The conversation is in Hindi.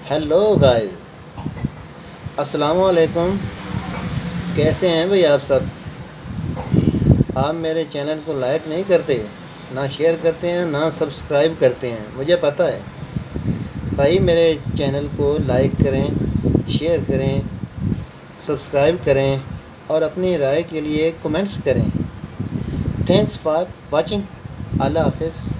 हेलो गाइस, अस्सलाम वालेकुम। कैसे हैं भाई आप सब? आप मेरे चैनल को लाइक नहीं करते, ना शेयर करते हैं, ना सब्सक्राइब करते हैं। मुझे पता है भाई। मेरे चैनल को लाइक करें, शेयर करें, सब्सक्राइब करें और अपनी राय के लिए कमेंट्स करें। Thanks for watching. अल्लाह हाफिज़।